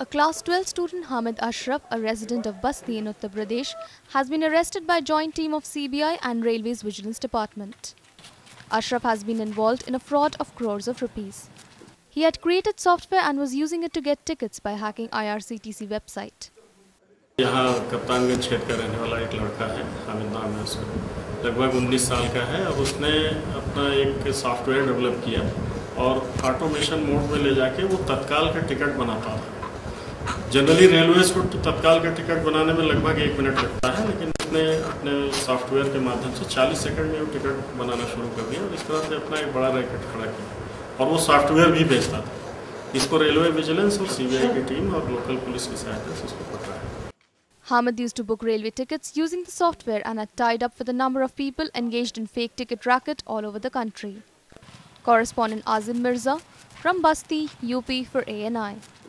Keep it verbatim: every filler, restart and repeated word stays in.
A class twelve student Hamid Ashraf, a resident of Basti in Uttar Pradesh, has been arrested by a joint team of C B I and Railways Vigilance Department. Ashraf has been involved in a fraud of crores of rupees. He had created software and was using it to get tickets by hacking I R C T C website. यहाँ कप्तानगंज क्षेत्र का रहने वाला एक लड़का है, हामिद नाम है उसका, लगभग उन्नीस साल का है। अब उसने अपना एक सॉफ्टवेयर डेवलप किया और ऑटोमेशन मोड में ले जाके वो तत्काल का टिकट बनाता था। जनरली रेलवेज को तत्काल का टिकट बनाने में लगभग एक मिनट लगता है, लेकिन उसने अपने सॉफ्टवेयर के माध्यम से चालीस सेकंड में वो टिकट बनाना शुरू कर दिया और इस तरह से अपना एक बड़ा रैकेट खड़ा किया और वो सॉफ्टवेयर भी बेचता था। इसको रेलवे विजिलेंस और सीबीआई की टीम और लोकल पुलिस की सहायता से उसको पकड़ा है। Hamid used to book railway tickets using the software and had tied up with a number of people engaged in fake ticket racket all over the country. Correspondent Azim Mirza from Basti, U P for A N I.